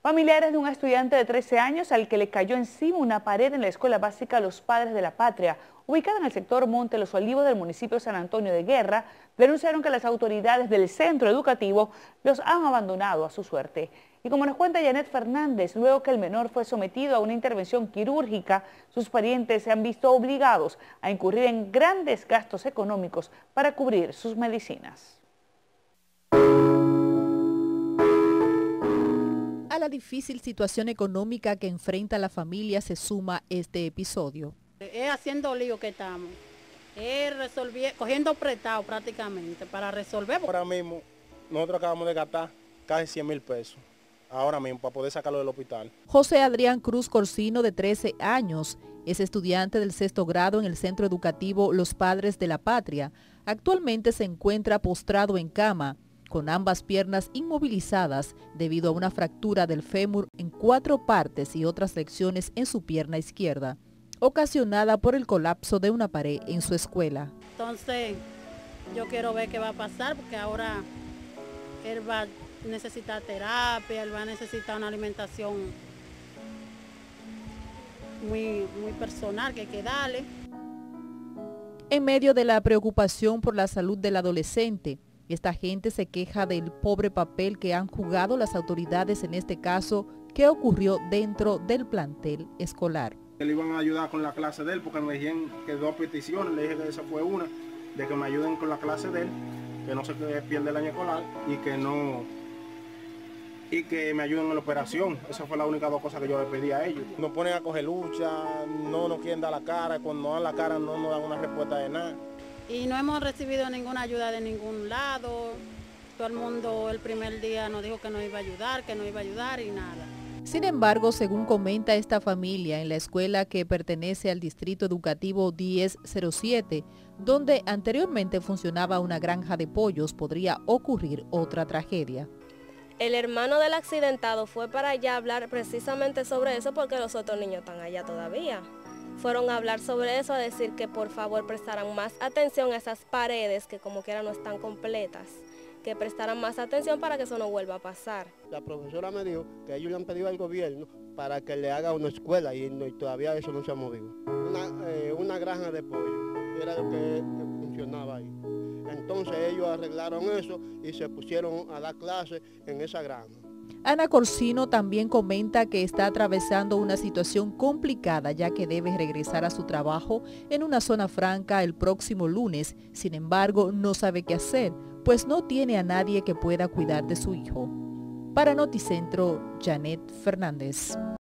Familiares de un estudiante de 13 años al que le cayó encima una pared en la Escuela Básica Los Padres de la Patria, ubicada en el sector Monte Los Olivos del municipio San Antonio de Guerra, denunciaron que las autoridades del centro educativo los han abandonado a su suerte. Y como nos cuenta Janet Fernández, luego que el menor fue sometido a una intervención quirúrgica, sus parientes se han visto obligados a incurrir en grandes gastos económicos para cubrir sus medicinas. A la difícil situación económica que enfrenta la familia se suma este episodio. Es haciendo lío que estamos, cogiendo prestado prácticamente para resolver. Ahora mismo nosotros acabamos de gastar casi 100,000 pesos, ahora mismo para poder sacarlo del hospital. José Adrián Cruz Corsino, de 13 años, es estudiante del 6º grado en el centro educativo Los Padres de la Patria. Actualmente se encuentra postrado en cama, con ambas piernas inmovilizadas debido a una fractura del fémur en 4 partes y otras lesiones en su pierna izquierda, ocasionada por el colapso de una pared en su escuela. Entonces, yo quiero ver qué va a pasar, porque ahora él va a necesitar terapia, él va a necesitar una alimentación muy personal que hay que darle. En medio de la preocupación por la salud del adolescente, esta gente se queja del pobre papel que han jugado las autoridades en este caso que ocurrió dentro del plantel escolar. Le iban a ayudar con la clase de él porque me dijeron que 2 peticiones, le dije que esa fue una, de que me ayuden con la clase de él, que no se pierda el año escolar y que me ayuden en la operación. Esa fue la única 2 cosas que yo le pedí a ellos. Nos ponen a coger lucha, no nos quieren dar la cara, cuando nos dan la cara no nos dan una respuesta de nada. Y no hemos recibido ninguna ayuda de ningún lado. Todo el mundo el primer día nos dijo que nos iba a ayudar y nada. Sin embargo, según comenta esta familia, en la escuela que pertenece al Distrito Educativo 1007, donde anteriormente funcionaba una granja de pollos, podría ocurrir otra tragedia. El hermano del accidentado fue para allá a hablar precisamente sobre eso porque los otros niños están allá todavía. Fueron a hablar sobre eso, a decir que por favor prestaran más atención a esas paredes que como quiera no están completas, que prestaran más atención para que eso no vuelva a pasar. La profesora me dijo que ellos le han pedido al gobierno para que le haga una escuela y todavía eso no se ha movido. Una granja de pollo, era lo que funcionaba ahí. Entonces ellos arreglaron eso y se pusieron a dar clases en esa granja. Ana Corsino también comenta que está atravesando una situación complicada ya que debe regresar a su trabajo en una zona franca el próximo lunes. Sin embargo, no sabe qué hacer, pues no tiene a nadie que pueda cuidar de su hijo. Para Noticentro, Janet Fernández.